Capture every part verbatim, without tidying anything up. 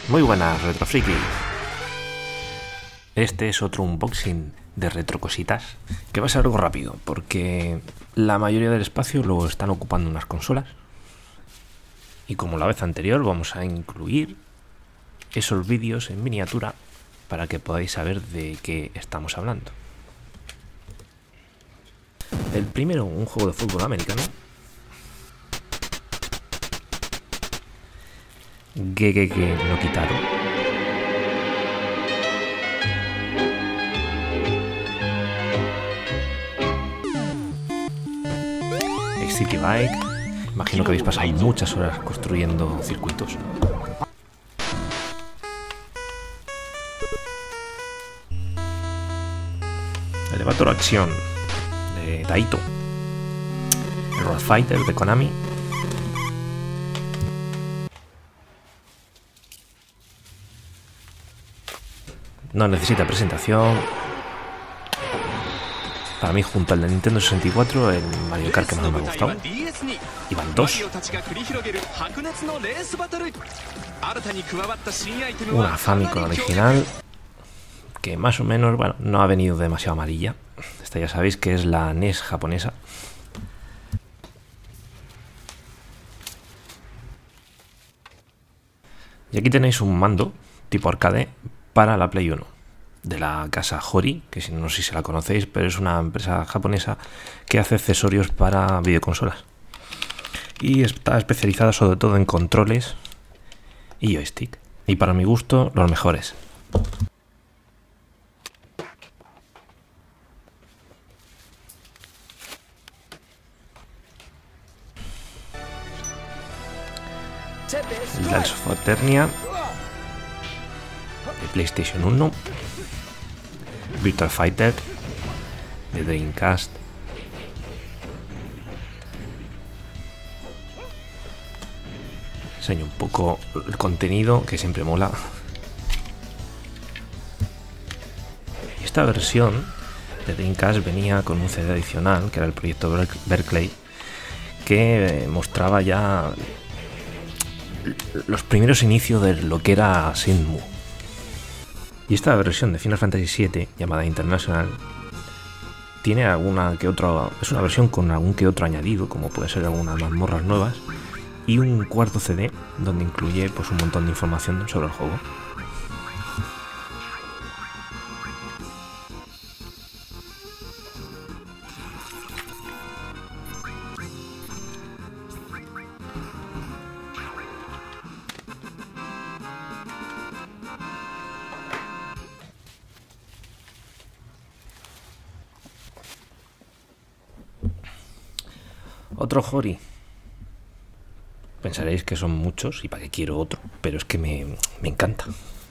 Muy buenas, Retrofriki. Este es otro unboxing de retrocositas que va a ser algo rápido porque la mayoría del espacio lo están ocupando unas consolas y como la vez anterior vamos a incluir esos vídeos en miniatura para que podáis saber de qué estamos hablando. El primero, un juego de fútbol americano. Gegege no Kitaro. City Bike. Imagino que habéis pasado muchas horas construyendo circuitos. Elevator Action de Taito. El Road Fighter de Konami. No necesita presentación. Para mí, junto al de Nintendo sesenta y cuatro, el Mario Kart que más me ha gustado. Y van dos. Una Famicom original que más o menos, bueno, no ha venido demasiado amarilla. Esta ya sabéis que es la N E S japonesa. Y aquí tenéis un mando tipo arcade para la Play uno. De la casa Hori, que si no sé si se la conocéis, pero es una empresa japonesa que hace accesorios para videoconsolas. Y está especializada sobre todo en controles y joystick. Y para mi gusto, los mejores. Tales of Eternia de PlayStation uno. Virtua Fighter de Dreamcast. Enseño un poco el contenido que siempre mola. Esta versión de Dreamcast venía con un C D adicional que era el proyecto Berkeley, que mostraba ya los primeros inicios de lo que era Shenmue. Y esta versión de Final Fantasy siete, llamada International, tiene alguna que otra. Es una versión con algún que otro añadido, como puede ser algunas mazmorras nuevas, y un cuarto C D donde incluye pues un montón de información sobre el juego. Otro Hori. Pensaréis que son muchos y para qué quiero otro, pero es que me, me encanta.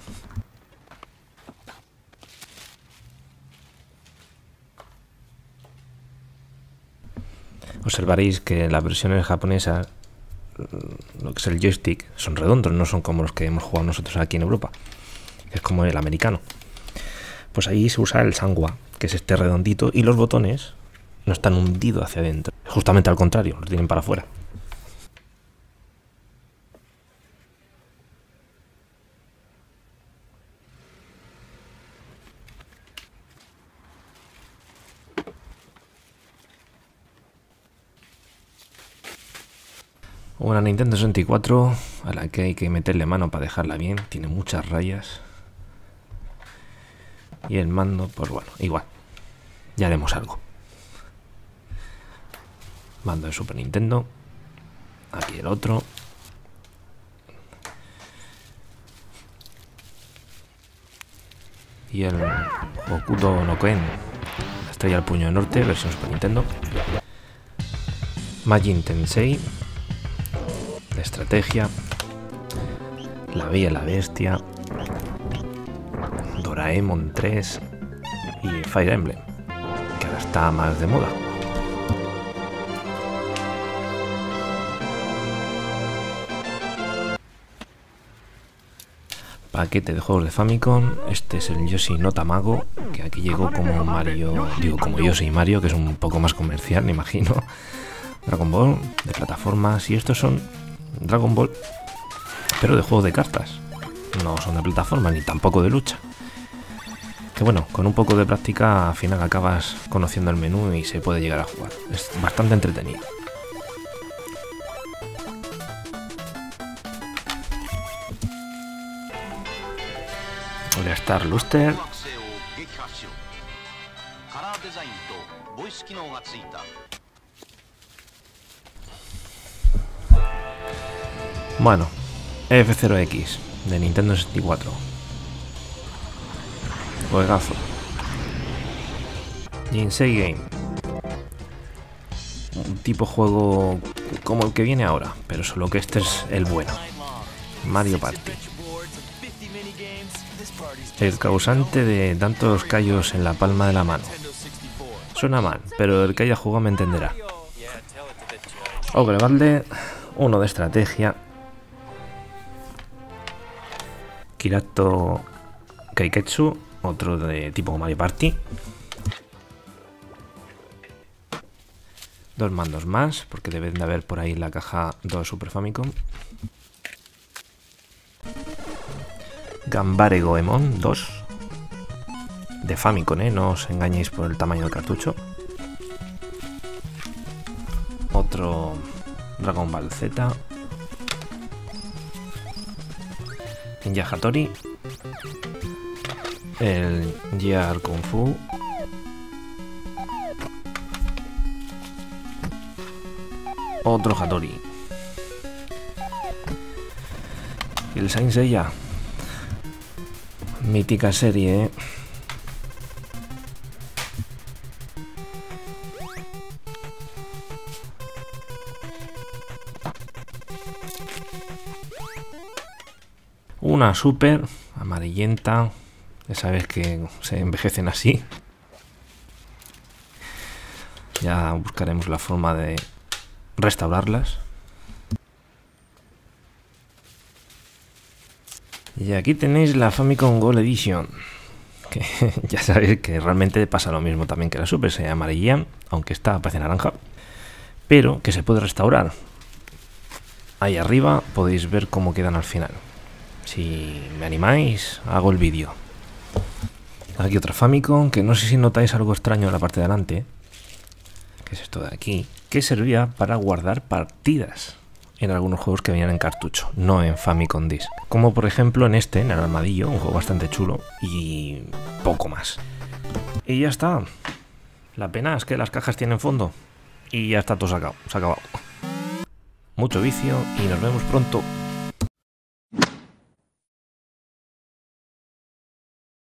Observaréis que las versiones japonesas, lo que es el joystick, son redondos, no son como los que hemos jugado nosotros aquí en Europa. Es como el americano. Pues ahí se usa el Sanwa, que es este redondito, y los botones no están hundidos hacia adentro. Justamente al contrario, los tienen para afuera. Una Nintendo sesenta y cuatro a la que hay que meterle mano para dejarla bien. Tiene muchas rayas. Y el mando, pues bueno, igual. Ya haremos algo. Mando de Super Nintendo. Aquí el otro. Y el Hokuto no Ken, la estrella del puño del norte, versión Super Nintendo. Majin Tensei de estrategia. La Bella y la Bestia. Doraemon tres. Y Fire Emblem, que ahora está más de moda. Paquete de juegos de Famicom. Este es el Yoshi no Tamago, que aquí llegó como Mario, digo como Yoshi y Mario, que es un poco más comercial, me imagino. Dragon Ball de plataformas, y estos son Dragon Ball, pero de juegos de cartas. no son de plataforma ni tampoco de lucha. Que bueno, con un poco de práctica al final acabas conociendo el menú y se puede llegar a jugar. Es bastante entretenido. Voy a estar Luster. Bueno, F cero X de Nintendo sesenta y cuatro. Juegazo. Jinsei Game. Un tipo juego como el que viene ahora, pero solo que este es el bueno. Mario Party. El causante de tantos callos en la palma de la mano. Suena mal, pero el que haya jugado me entenderá. Ogrevalde, uno de estrategia. Kirato Kaiketsu, otro de tipo Mario Party. Dos mandos más, porque deben de haber por ahí en la caja dos Super Famicom. Gambare Goemon dos. De Famicom, ¿eh? No os engañéis por el tamaño del cartucho. Otro Dragon Ball Z. Ninja Hattori. El G R Kung Fu. Otro Hattori. Y el Saint Seiya. Mítica serie, ¿eh? Una super amarillenta. Ya sabes que se envejecen así. Ya buscaremos la forma de restaurarlas. Y aquí tenéis la Famicom Gold Edition. Que ya sabéis que realmente pasa lo mismo también que la Super. Se llama amarilla, aunque esta parece naranja. Pero que se puede restaurar. Ahí arriba podéis ver cómo quedan al final. Si me animáis, hago el vídeo. Aquí otra Famicom, que no sé si notáis algo extraño en la parte de delante. Que es esto de aquí. Que servía para guardar partidas en algunos juegos que venían en cartucho, no en Famicom Disc. Como por ejemplo en este, en el armadillo, un juego bastante chulo y poco más. Y ya está. La pena es que las cajas tienen fondo. Y ya está todo sacado, se ha acabado. Mucho vicio y nos vemos pronto.